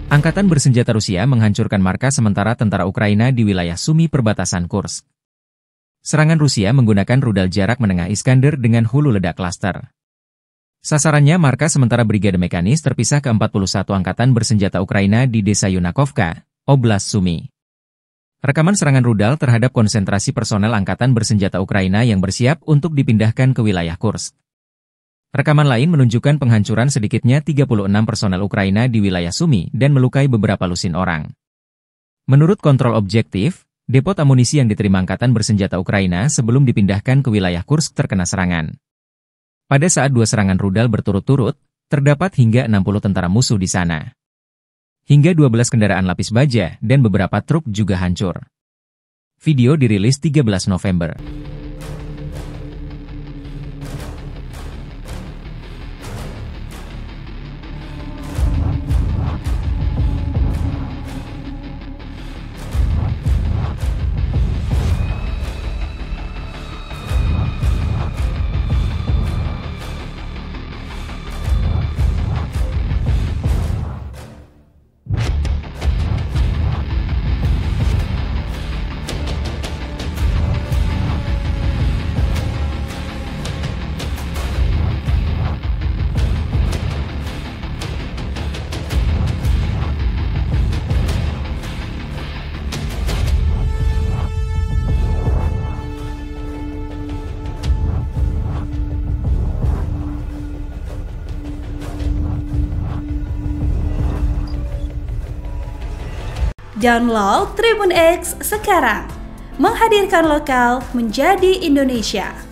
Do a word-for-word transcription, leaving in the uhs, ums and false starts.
Angkatan bersenjata Rusia menghancurkan markas sementara tentara Ukraina di wilayah Sumi perbatasan Kursk. Serangan Rusia menggunakan rudal jarak menengah Iskander dengan hulu ledak klaster. Sasarannya markas sementara Brigade Mekanis terpisah ke empat puluh satu Angkatan bersenjata Ukraina di desa Yunakovka, Oblast Sumi. Rekaman serangan rudal terhadap konsentrasi personel Angkatan bersenjata Ukraina yang bersiap untuk dipindahkan ke wilayah Kursk. Rekaman lain menunjukkan penghancuran sedikitnya tiga puluh enam personel Ukraina di wilayah Sumi dan melukai beberapa lusin orang. Menurut kontrol objektif, depot amunisi yang diterima Angkatan bersenjata Ukraina sebelum dipindahkan ke wilayah Kursk terkena serangan. Pada saat dua serangan rudal berturut-turut, terdapat hingga enam puluh tentara musuh di sana. Hingga dua belas kendaraan lapis baja dan beberapa truk juga hancur. Video dirilis tiga belas November. Download Tribun X sekarang, menghadirkan lokal menjadi Indonesia.